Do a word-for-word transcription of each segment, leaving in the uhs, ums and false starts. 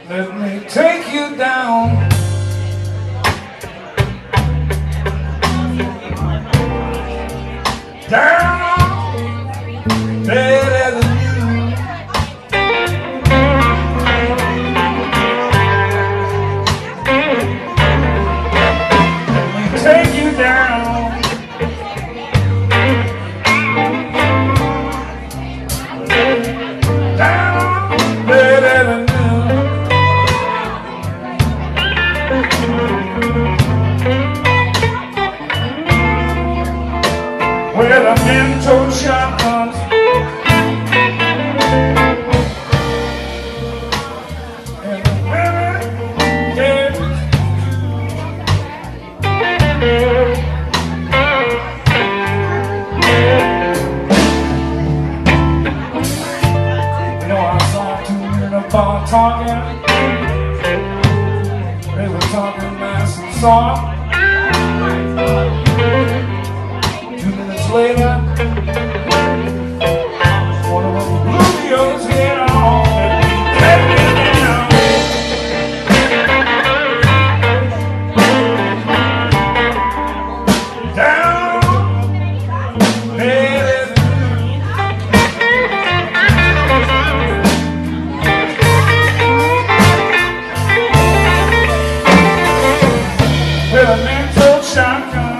Let me take you down. Down Bed Avenue. Let me take you down. Down Bed Avenue. Where the men told shotguns and the women gave You know, I saw two men in a bar talking. They were talking nice and soft. Later, one of them blew your head off and let me down. Down, baby. With a mental shotgun.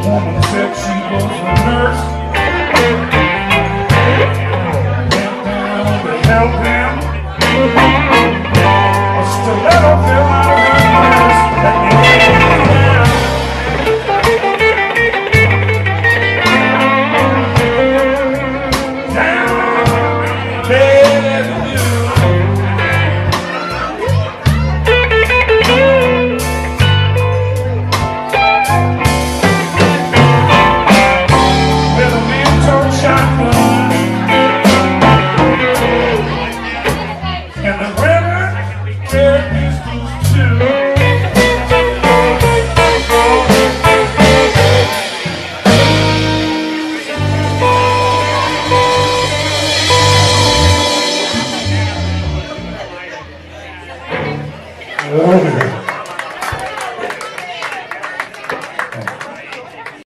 woman said she was a nurse. Went down to help him. A stiletto fell out of her purse. Let me lay down. Down, baby, you. Love it.